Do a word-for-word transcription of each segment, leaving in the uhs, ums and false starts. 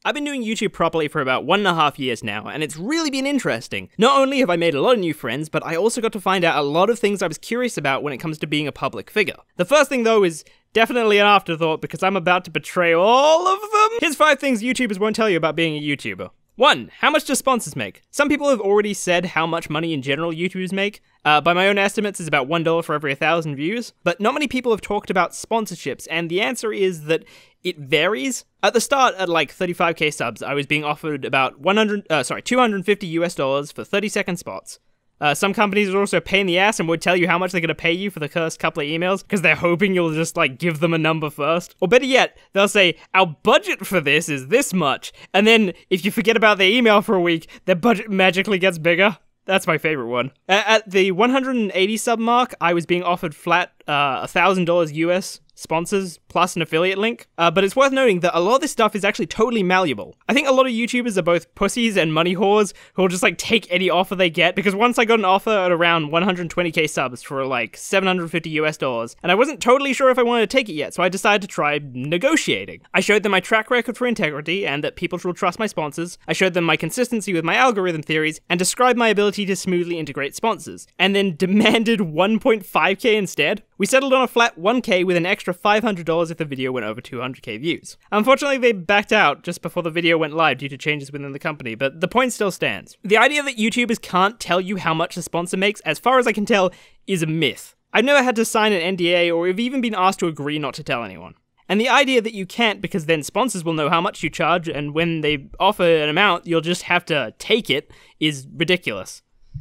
I've been doing YouTube properly for about one and a half years now, and it's really been interesting. Not only have I made a lot of new friends, but I also got to find out a lot of things I was curious about when it comes to being a public figure. The first thing though is definitely an afterthought because I'm about to betray all of them. Here's five things YouTubers won't tell you about being a YouTuber. One, how much do sponsors make? Some people have already said how much money in general YouTubers make. Uh, by my own estimates, it's about one dollar for every one thousand views. But not many people have talked about sponsorships, and the answer is that it varies. At the start, at like thirty-five K subs, I was being offered about one hundred, uh, sorry, two hundred fifty US dollars for thirty second spots. Uh, some companies would also pay in the ass and would tell you how much they're going to pay you for the first couple of emails because they're hoping you'll just like give them a number first. Or better yet, they'll say, our budget for this is this much. And then if you forget about their email for a week, their budget magically gets bigger. That's my favorite one. At the one hundred eighty sub mark, I was being offered flat uh, one thousand dollars U S sponsors plus an affiliate link. Uh, but it's worth noting that a lot of this stuff is actually totally malleable. I think a lot of YouTubers are both pussies and money whores who will just like take any offer they get, because once I got an offer at around one hundred twenty K subs for like seven hundred fifty US dollars, and I wasn't totally sure if I wanted to take it yet, so I decided to try negotiating. I showed them my track record for integrity and that people will trust my sponsors. I showed them my consistency with my algorithm theories and described my ability to smoothly integrate sponsors, and then demanded one point five K instead. We settled on a flat one K with an extra five hundred dollars if the video went over two hundred K views. Unfortunately, they backed out just before the video went live due to changes within the company, but the point still stands. The idea that YouTubers can't tell you how much a sponsor makes, as far as I can tell, is a myth. I've never had to sign an N D A or have even been asked to agree not to tell anyone. And the idea that you can't because then sponsors will know how much you charge, and when they offer an amount, you'll just have to take it, is ridiculous.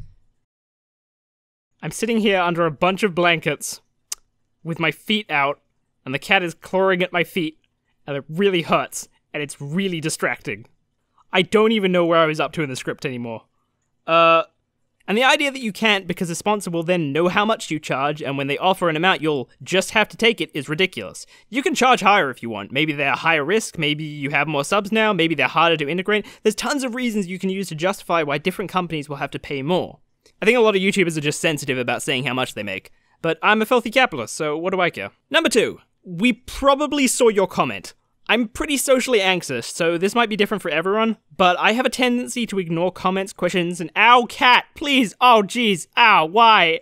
I'm sitting here under a bunch of blankets with my feet out, and the cat is clawing at my feet, and it really hurts, and it's really distracting. I don't even know where I was up to in the script anymore. Uh, and the idea that you can't because a sponsor will then know how much you charge, and when they offer an amount, you'll just have to take it is ridiculous. You can charge higher if you want. Maybe they're higher risk, maybe you have more subs now, maybe they're harder to integrate. There's tons of reasons you can use to justify why different companies will have to pay more. I think a lot of YouTubers are just sensitive about saying how much they make. But I'm a filthy capitalist, so what do I care? Number two, we probably saw your comment. I'm pretty socially anxious, so this might be different for everyone, but I have a tendency to ignore comments, questions, and ow, cat, please, oh, jeez, ow, why?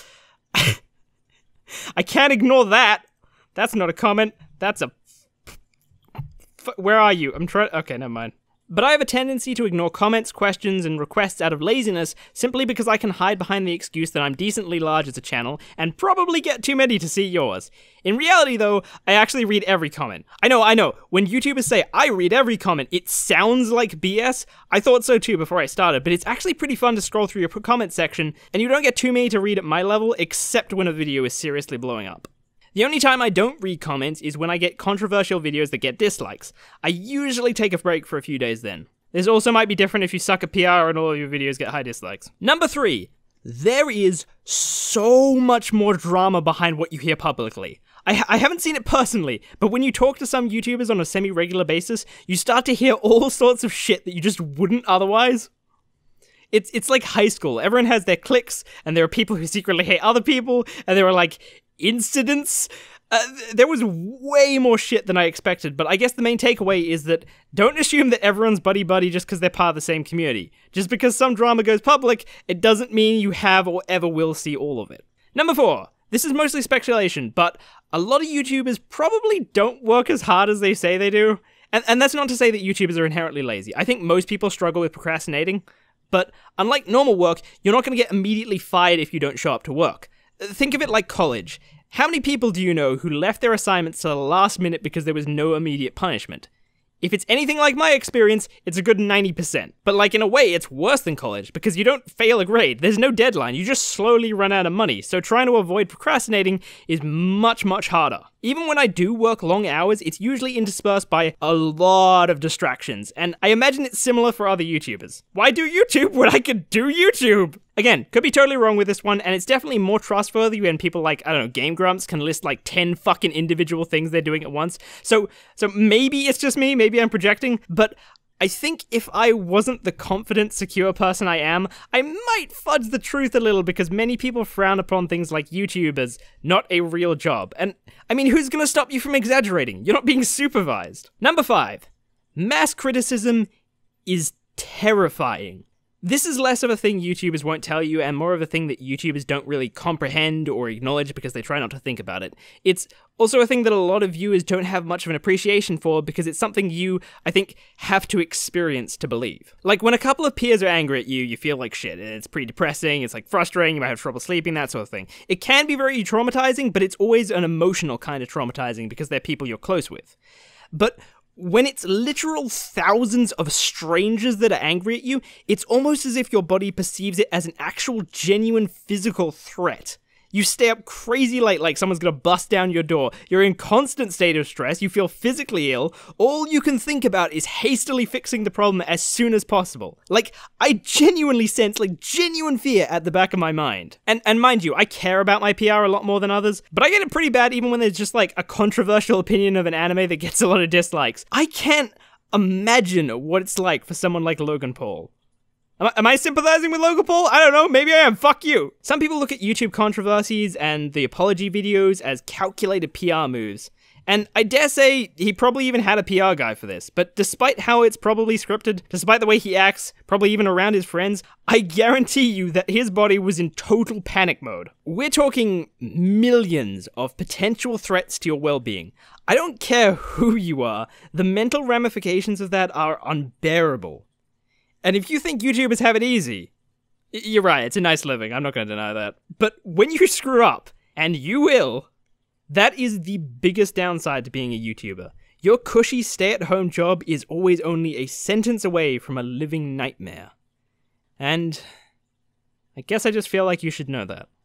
I can't ignore that. That's not a comment, that's a... F where are you? I'm trying... Okay, never mind. But I have a tendency to ignore comments, questions, and requests out of laziness simply because I can hide behind the excuse that I'm decently large as a channel and probably get too many to see yours. In reality though, I actually read every comment. I know, I know, when YouTubers say I read every comment, it sounds like B S. I thought so too before I started, but it's actually pretty fun to scroll through your comment section and you don't get too many to read at my level except when a video is seriously blowing up. The only time I don't read comments is when I get controversial videos that get dislikes. I usually take a break for a few days then. This also might be different if you suck at P R and all of your videos get high dislikes. Number three, there is so much more drama behind what you hear publicly. I, ha I haven't seen it personally, but when you talk to some YouTubers on a semi-regular basis, you start to hear all sorts of shit that you just wouldn't otherwise. It's, it's like high school. Everyone has their cliques, and there are people who secretly hate other people, and there are like incidents. Uh, there was way more shit than I expected, but I guess the main takeaway is that don't assume that everyone's buddy-buddy just because they're part of the same community. Just because some drama goes public, it doesn't mean you have or ever will see all of it. Number four. This is mostly speculation, but a lot of YouTubers probably don't work as hard as they say they do. And, and that's not to say that YouTubers are inherently lazy. I think most people struggle with procrastinating, but unlike normal work, you're not going to get immediately fired if you don't show up to work. Think of it like college. How many people do you know who left their assignments to the last minute because there was no immediate punishment? If it's anything like my experience, it's a good ninety percent. But like in a way, it's worse than college because you don't fail a grade. There's no deadline. You just slowly run out of money. So trying to avoid procrastinating is much, much harder. Even when I do work long hours, it's usually interspersed by a lot of distractions, and I imagine it's similar for other YouTubers. Why do YouTube when I could do YouTube? Again, could be totally wrong with this one, and it's definitely more trustworthy when people like, I don't know, Game Grumps can list like ten fucking individual things they're doing at once. So, so maybe it's just me, maybe I'm projecting, but I think if I wasn't the confident, secure person I am, I might fudge the truth a little because many people frown upon things like YouTube as not a real job. And, I mean, who's gonna stop you from exaggerating? You're not being supervised. Number five. Mass criticism is terrifying. This is less of a thing YouTubers won't tell you and more of a thing that YouTubers don't really comprehend or acknowledge because they try not to think about it. It's also a thing that a lot of viewers don't have much of an appreciation for because it's something you, I think, have to experience to believe. Like, when a couple of peers are angry at you, you feel like shit. It's pretty depressing, it's like frustrating, you might have trouble sleeping, that sort of thing. It can be very traumatizing, but it's always an emotional kind of traumatizing because they're people you're close with. But when it's literal thousands of strangers that are angry at you, it's almost as if your body perceives it as an actual genuine physical threat. You stay up crazy late like someone's gonna bust down your door, you're in constant state of stress, you feel physically ill, all you can think about is hastily fixing the problem as soon as possible. Like, I genuinely sense, like, genuine fear at the back of my mind. And and mind you, I care about my P R a lot more than others, but I get it pretty bad even when there's just, like, a controversial opinion of an anime that gets a lot of dislikes. I can't imagine what it's like for someone like Logan Paul. Am I, am I sympathizing with Logan Paul? I don't know, maybe I am, fuck you! Some people look at YouTube controversies and the apology videos as calculated P R moves, and I dare say he probably even had a P R guy for this, but despite how it's probably scripted, despite the way he acts, probably even around his friends, I guarantee you that his body was in total panic mode. We're talking millions of potential threats to your well-being. I don't care who you are, the mental ramifications of that are unbearable. And if you think YouTubers have it easy, you're right, it's a nice living, I'm not going to deny that. But when you screw up, and you will, that is the biggest downside to being a YouTuber. Your cushy stay-at-home job is always only a sentence away from a living nightmare. And I guess I just feel like you should know that.